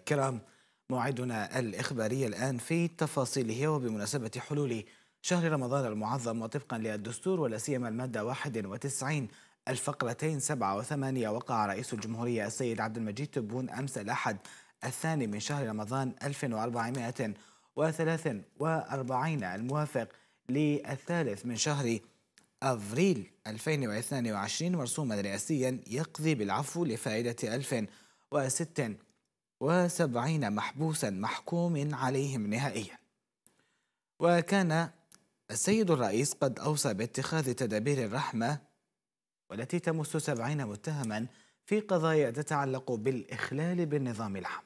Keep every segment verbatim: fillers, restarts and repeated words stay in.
الكرام، موعدنا الإخباري الآن في تفاصيله. وبمناسبة حلول شهر رمضان المعظم وطبقا للدستور ولا سيما المادة واحد وتسعين الفقرتين سبعة وثمانية، وقع رئيس الجمهورية السيد عبد المجيد تبون أمس الأحد الثاني من شهر رمضان ألف وأربعمائة وثلاث وأربعين الموافق للثالث من شهر أفريل ألفين واثنين وعشرين مرسوما رئاسيا يقضي بالعفو لفائدة ألف وستة وسبعين محبوسا محكوم عليهم نهائيا. وكان السيد الرئيس قد أوصى باتخاذ تدابير الرحمة والتي تمس سبعين متهما في قضايا تتعلق بالإخلال بالنظام العام.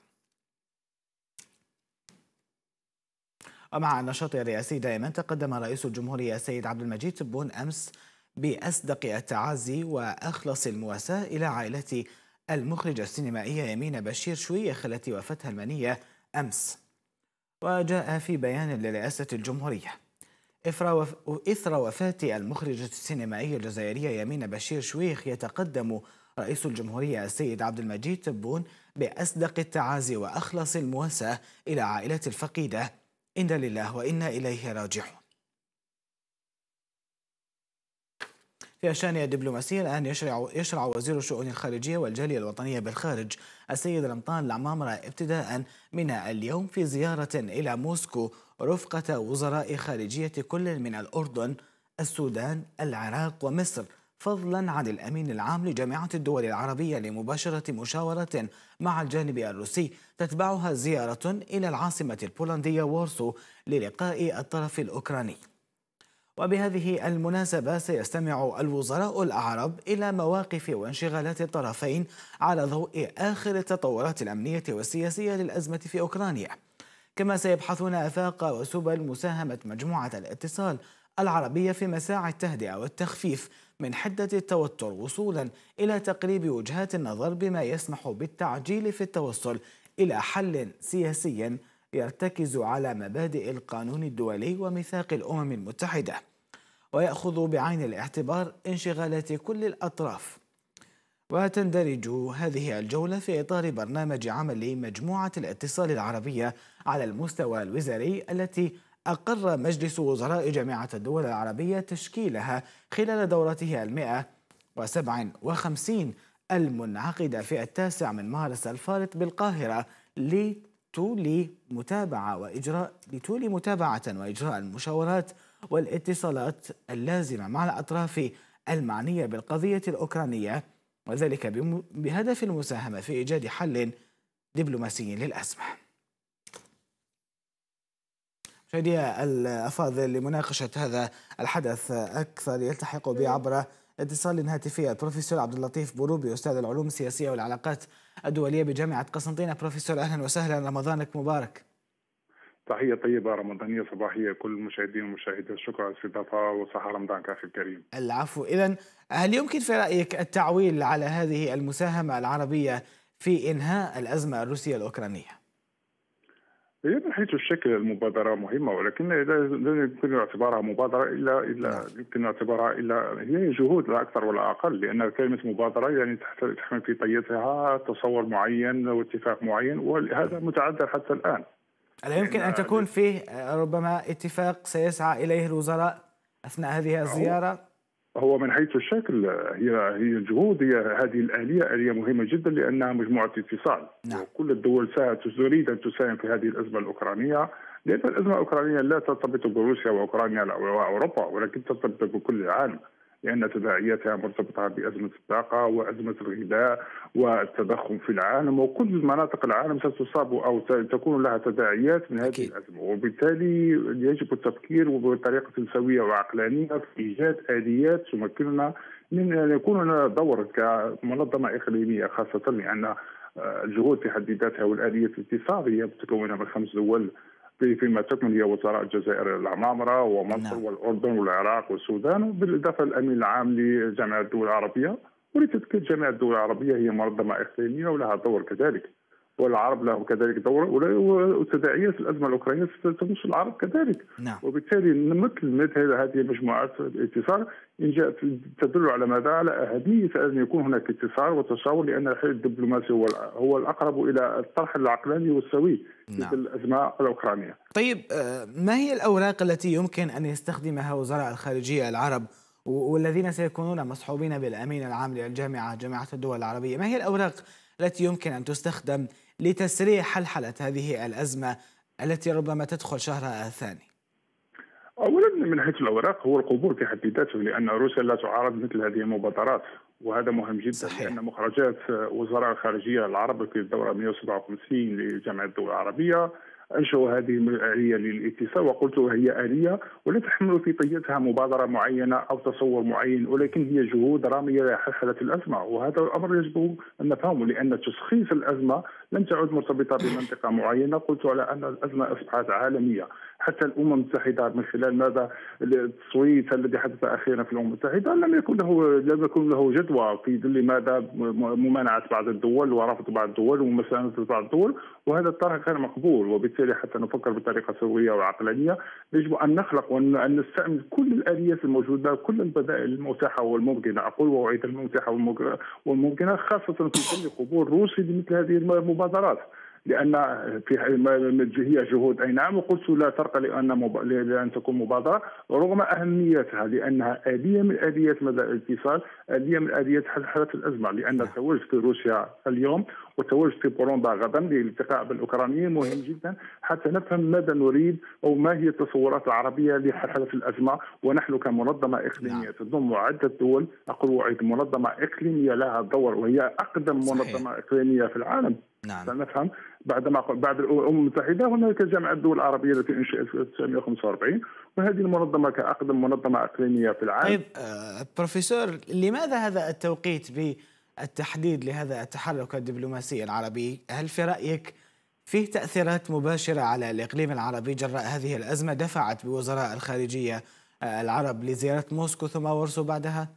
ومع النشاط الرئاسي دائما تقدم رئيس الجمهورية السيد عبد المجيد تبون أمس بأصدق التعازي وأخلص المواساة إلى عائلة المخرجة السينمائية يمين بشير شويخ التي وفتها المنية أمس. وجاء في بيان لرئاسة الجمهورية: إثر وفاة المخرجة السينمائية الجزائرية يمين بشير شويخ يتقدم رئيس الجمهورية السيد عبد المجيد تبون بأصدق التعازي وأخلص المواساة إلى عائلة الفقيدة. إنا لله وإنا إليه راجعون. في الشأن الدبلوماسي الآن يشرع, يشرع وزير الشؤون الخارجية والجالية الوطنية بالخارج السيد رمضان العمامرة ابتداء من اليوم في زيارة إلى موسكو رفقة وزراء خارجية كل من الأردن، السودان، العراق ومصر، فضلا عن الأمين العام لجامعة الدول العربية لمباشرة مشاورة مع الجانب الروسي تتبعها زيارة إلى العاصمة البولندية وارسو للقاء الطرف الأوكراني. وبهذه المناسبة سيستمع الوزراء الأعرب إلى مواقف وانشغالات الطرفين على ضوء آخر التطورات الأمنية والسياسية للأزمة في أوكرانيا، كما سيبحثون آفاق وسبل مساهمة مجموعة الاتصال العربية في مساعي التهدئة والتخفيف من حدة التوتر وصولا إلى تقريب وجهات النظر بما يسمح بالتعجيل في التوصل إلى حل سياسي يرتكز على مبادئ القانون الدولي وميثاق الأمم المتحدة، ويأخذ بعين الاعتبار انشغالات كل الأطراف. وتندرج هذه الجولة في إطار برنامج عمل مجموعة الاتصال العربية على المستوى الوزاري التي أقر مجلس وزراء جامعة الدول العربية تشكيلها خلال دورته المئة وسبعة وخمسين المنعقدة في التاسع من مارس الفارط بالقاهرة لتولي متابعة وإجراء لتولي متابعة وإجراء المشاورات والاتصالات اللازمة مع الأطراف المعنية بالقضية الأوكرانية، وذلك بهدف المساهمة في إيجاد حل دبلوماسي للأزمة. مشاهدي الأفاضل، لمناقشة هذا الحدث أكثر يلتحق بي عبر اتصال هاتفي البروفيسور عبد اللطيف بروبي، أستاذ العلوم السياسية والعلاقات الدولية بجامعة قسنطينة. بروفيسور أهلا وسهلا، رمضانك مبارك. تحية طيبة رمضانية صباحية كل المشاهدين والمشاهدات، شكرا على الاستضافة وصحة رمضان كافي الكريم. العفو. إذن هل يمكن في رأيك التعويل على هذه المساهمة العربية في إنهاء الأزمة الروسية الأوكرانية؟ هي من حيث الشكل المبادرة مهمة، ولكن لا يمكن اعتبارها مبادرة إلا إلا يمكن اعتبارها إلا هي جهود لا أكثر ولا أقل، لأن كلمة مبادرة يعني تحمل في طياتها تصور معين واتفاق معين، وهذا متعذر حتى الآن. ألا يمكن أن تكون فيه ربما اتفاق سيسعى إليه الوزراء أثناء هذه الزيارة؟ هو من حيث الشكل هي هي الجهود، هي هذه الآلية آلية مهمة جدا لأنها مجموعة اتصال. نعم. وكل الدول تريد أن تساهم في هذه الأزمة الأوكرانية، لأن الأزمة الأوكرانية لا ترتبط بروسيا وأوكرانيا وأوروبا، ولكن ترتبط بكل العالم، لأن تداعياتها مرتبطة بأزمة الطاقة وأزمة الغذاء والتضخم في العالم، وكل مناطق العالم ستصاب أو تكون لها تداعيات من هذه أكيد. الأزمة، وبالتالي يجب التفكير بطريقة سوية وعقلانية في إيجاد آليات تمكننا من أن يكون لنا دور كمنظمة إقليمية، خاصة لأن الجهود في حد ذاتها والآلية الاتصال هي متكونة من خمس دول فيما تكمن هي وزراء الجزائر العمامرة ومصر نعم. والأردن والعراق والسودان، بالإضافة للأمين العام لجامعة الدول العربية. ولتذكير جامعة الدول العربية هي منظمة إقليمية ولها دور كذلك، والعرب له كذلك دور، وتداعيات الازمه الاوكرانيه ستمس العرب كذلك. نعم. وبالتالي مثل مثل هذه المجموعات الاتصال ان جاءت تدل على ماذا؟ على اهميه ان يكون هناك اتصال وتشاور، لان الحل الدبلوماسي هو هو الاقرب الى الطرح العقلاني والسوي في نعم. الازمه الاوكرانيه. طيب ما هي الاوراق التي يمكن ان يستخدمها وزراء الخارجيه العرب والذين سيكونون مصحوبين بالامين العام للجامعه جامعه الدول العربيه؟ ما هي الاوراق التي يمكن ان تستخدم لتسريع حلحله هذه الازمه التي ربما تدخل شهرها الثاني؟ اولا من حيث الاوراق هو القبول في حد ذاته، لان روسيا لا تعارض مثل هذه المبادرات، وهذا مهم جدا. صحيح. لان مخرجات وزراء الخارجيه العرب في الدوره مئة وسبعة وخمسين لجامعه الدول العربيه انشأوا هذه الآلية للاتصال، وقلت هي آلية ولا تحمل في طياتها مبادرة معينة أو تصور معين، ولكن هي جهود رامية لحلحلة الأزمة، وهذا الأمر يجب أن نفهمه، لأن تشخيص الأزمة لم تعد مرتبطة بمنطقة معينة. قلت على أن الأزمة أصبحت عالمية، حتى الأمم المتحدة من خلال ماذا التصويت الذي حدث أخيرا في الأمم المتحدة لم يكن له لم يكن له جدوى في ظل ماذا ممانعة بعض الدول ورفض بعض الدول ومساندة بعض الدول، وهذا الطرح غير مقبول. وبالتالي حتى نفكر بطريقة سوية وعقلانية يجب أن نخلق وأن نستعمل كل الآليات الموجودة، كل البدائل المتاحة والممكنة، أقول وأعيد المتاحة والممكنة، خاصة في ظل قبول روسي لمثل هذه المبادرات، لأن في هي جهود أي نعم، وقلت لا فرق لأن مب... لأن تكون مبادرة رغم أهميتها، لأنها آلية من آليات مدى الاتصال، آلية من آليات حل الأزمة. لأن التواجد في روسيا اليوم والتواجد في بولندا غدا للالتقاء بالأوكرانيين مهم جدا حتى نفهم ماذا نريد أو ما هي التصورات العربية لحل الأزمة. ونحن كمنظمة إقليمية تضم عدة دول، أقول وعيد منظمة إقليمية لها دور، وهي أقدم صحيح. منظمة إقليمية في العالم. نعم. سنفهم بعدما بعد الامم المتحده هناك جامعه الدول العربيه التي انشئت في ألف وتسعمئة وخمسة وأربعين، وهذه المنظمه كاقدم منظمه اقليميه في العالم. طيب آه بروفيسور، لماذا هذا التوقيت بالتحديد لهذا التحرك الدبلوماسي العربي؟ هل في رايك فيه تاثيرات مباشره على الاقليم العربي جراء هذه الازمه دفعت بوزراء الخارجيه العرب لزياره موسكو ثم وارسو بعدها؟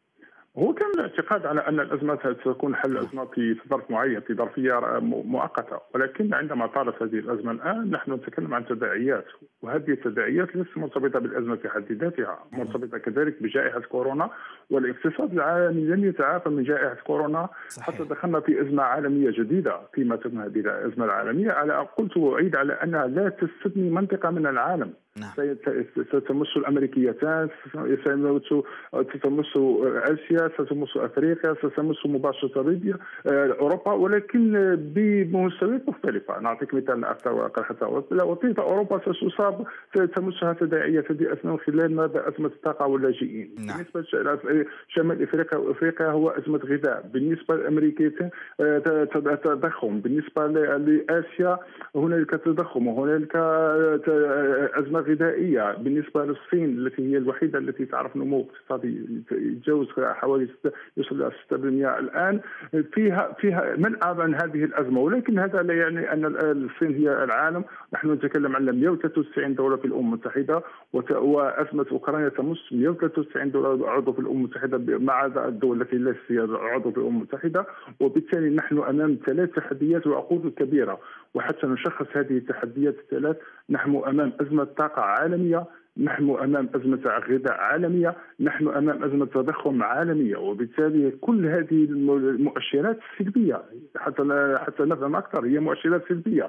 هو كان الاعتقاد على أن الأزمة ستكون حل أزمة في ظرف معين، في ظرفية مؤقتة، ولكن عندما طالت هذه الأزمة الآن نحن نتكلم عن تداعيات، وهذه التداعيات ليست مرتبطة بالأزمة في حد ذاتها، مرتبطة كذلك بجائحة كورونا، والاقتصاد العالمي لم يتعافى من جائحة كورونا. صحيح. حتى دخلنا في أزمة عالمية جديدة فيما تم هذه الأزمة العالمية، على قلت وأعيد على أنها لا تستثني منطقة من العالم. نعم. ستمس الامريكيتان، ستمس اسيا، ستمس افريقيا، ستمس مباشره ليبيا، اوروبا، ولكن بمستويات مختلفه. نعطيك مثال اكثر واقل حتى وطيت اوروبا ستصاب تمسها تداعيات هذه الازمه خلال ماذا؟ ازمه الطاقه واللاجئين. نعم. بالنسبه لشمال افريقيا وافريقيا هو ازمه غذاء، بالنسبه للامريكيتان تضخم، بالنسبه لاسيا هنالك تضخم وهنالك ازمه غذائيه، بالنسبه للصين التي هي الوحيده التي تعرف نمو اقتصادي يتجاوز حوالي يصل الى ستة بالمئة الان، فيها فيها منأى من هذه الازمه، ولكن هذا لا يعني ان الصين هي العالم. نحن نتكلم عن مئة وثلاثة وتسعين دوله في الامم المتحده، وازمه اوكرانيا تمس مئة وثلاثة وتسعين دوله عضو في الامم المتحده مع الدول التي ليست هي عضو في الامم المتحده، وبالتالي نحن امام ثلاث تحديات وعقود كبيره. وحتى نشخص هذه التحديات الثلاث نحن امام ازمه طاقه عالميه، نحن امام ازمه غذاء عالميه، نحن امام ازمه تضخم عالميه، وبالتالي كل هذه المؤشرات سلبيه. حتى حتى نفهم اكثر هي مؤشرات سلبيه.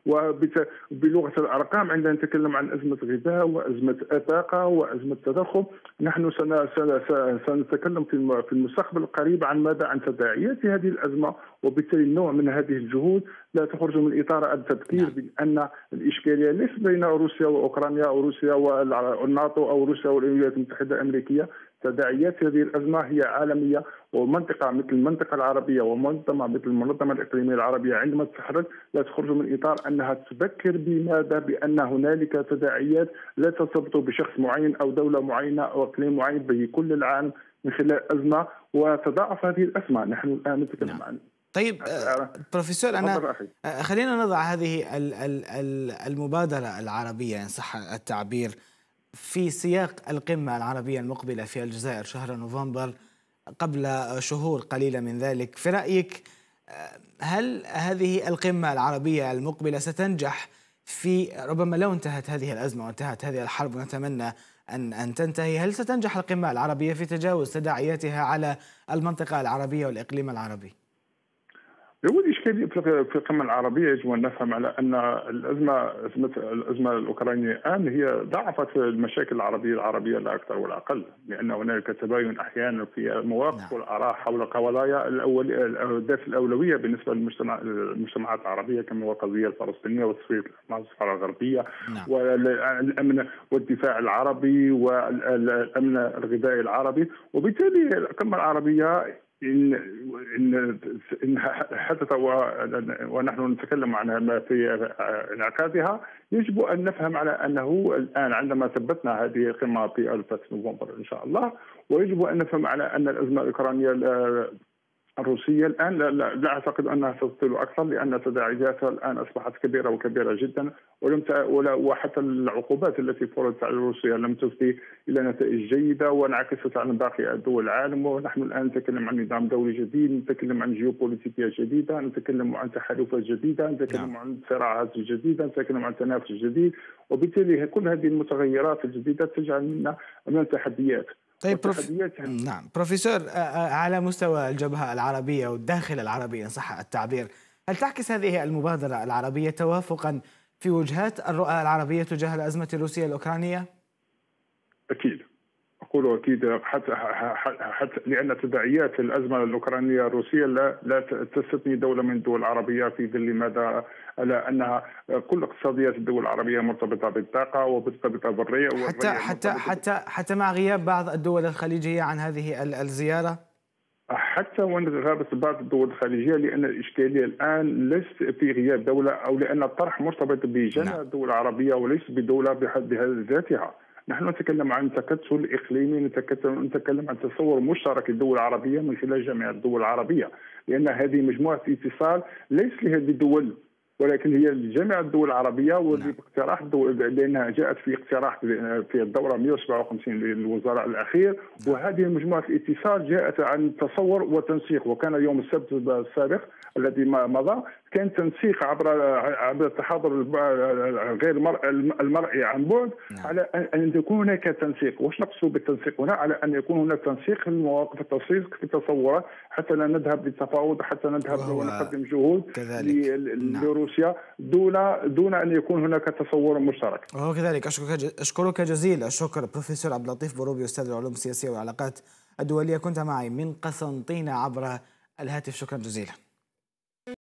وبلغه الارقام عندما نتكلم عن ازمه غذاء وازمه طاقه وازمه تضخم، نحن سنتكلم في المستقبل القريب عن ماذا؟ عن تداعيات هذه الازمه، وبالتالي نوع من هذه الجهود لا تخرج من اطار التذكير بان الاشكاليه ليست بين روسيا واوكرانيا او روسيا والناتو او روسيا والولايات المتحده الامريكيه. تداعيات هذه الازمه هي عالميه، ومنطقه مثل المنطقه العربيه ومنظمه مثل المنظمه الاقليميه العربيه عندما تتحرك لا تخرج من اطار انها تذكر بماذا؟ بان هنالك تداعيات لا ترتبط بشخص معين او دوله معينه او اقليم معين، بل كل العالم من خلال ازمه، وتضاعف هذه الازمه. نحن الان نتكلم نعم. عن طيب بروفيسور، أنا خلينا نضع هذه المبادرة العربية إن صح التعبير في سياق القمة العربية المقبلة في الجزائر شهر نوفمبر قبل شهور قليلة من ذلك. في رأيك هل هذه القمة العربية المقبلة ستنجح في، ربما لو انتهت هذه الأزمة وانتهت هذه الحرب ونتمنى أن أن تنتهي، هل ستنجح القمة العربية في تجاوز تداعياتها على المنطقة العربية والإقليم العربي؟ يوجد إشكالية في القمة العربية. يجب أن نفهم على أن الأزمة أزمة الأزمة الأوكرانية الآن هي ضاعفت المشاكل العربية العربية لا أكثر ولا أقل، لأن هناك تباين أحيانا في المواقف والآراء حول قضايا ذات الأولوية بالنسبة للمجتمعات العربية، كما هو القضية الفلسطينية وتصفية الصحراء الغربية والأمن والدفاع العربي والأمن الغذائي العربي. وبالتالي القمة العربية إن إن إن حدث ونحن نتكلم عنها في انعقادها، يجب أن نفهم على أنه الآن عندما ثبتنا هذه القمة في ألف نوفمبر إن شاء الله، ويجب أن نفهم على أن الأزمة الأوكرانية الروسية الآن لا, لا, لا أعتقد أنها ستطول أكثر، لأن تداعياتها الآن أصبحت كبيرة وكبيرة جدا، ولم وحتى العقوبات التي فرضت على روسيا لم تفضي إلى نتائج جيدة وانعكست على باقي دول العالم. ونحن الآن نتكلم عن نظام دولي جديد، نتكلم عن جيوبوليتيكية جديدة، نتكلم عن تحالفات جديدة، نتكلم عن صراعات جديدة، نتكلم عن تنافس جديد. وبالتالي كل هذه المتغيرات الجديدة تجعلنا أمام تحديات. طيب بروف... نعم بروفيسور، على مستوى الجبهة العربية والداخل العربي إن صح التعبير، هل تعكس هذه المبادرة العربية توافقا في وجهات الرؤى العربية تجاه الأزمة الروسية الأوكرانية؟ أكيد، أقول أكيد، حتى حتى لأن تداعيات الأزمة الأوكرانية الروسية لا لا تستثني دولة من الدول العربية، في ظل ماذا؟ على أنها كل اقتصاديات الدول العربية مرتبطة بالطاقة ومرتبطة بالري حتى حتى حتى حتى مع غياب بعض الدول الخليجية عن هذه الزيارة. حتى وان غابت بعض الدول الخليجيه، لان الاشكاليه الان ليست في غياب دوله، او لان الطرح مرتبط بجميع الدول العربيه وليس بدوله بحد ذاتها. نحن نتكلم عن تكتل اقليمي، نتكلم عن تصور مشترك للدول العربيه من خلال جميع الدول العربيه، لان هذه مجموعه اتصال ليس لهذه الدول ولكن هي لجميع الدول العربيه، وباقتراح الدول، لانها جاءت في اقتراح في الدوره مئة وسبعة وخمسين للوزراء الاخير. وهذه مجموعه الاتصال جاءت عن تصور وتنسيق، وكان يوم السبت السابق الذي مضى كان تنسيق عبر عبر التحاضر غير المرئي عن بعد، على ان يكون هناك تنسيق. واش نقصد بالتنسيق هنا؟ على ان يكون هناك تنسيق في المواقف، التنسيق في التصورات، حتى لا نذهب للتفاوض، حتى نذهب ونقدم جهود لروسيا دون دون ان يكون هناك تصور مشترك. وهو كذلك. اشكرك اشكرك جزيل الشكر بروفيسور عبد اللطيف بروبي، استاذ العلوم السياسيه والعلاقات الدوليه، كنت معي من قسنطينه عبر الهاتف. شكرا جزيلا.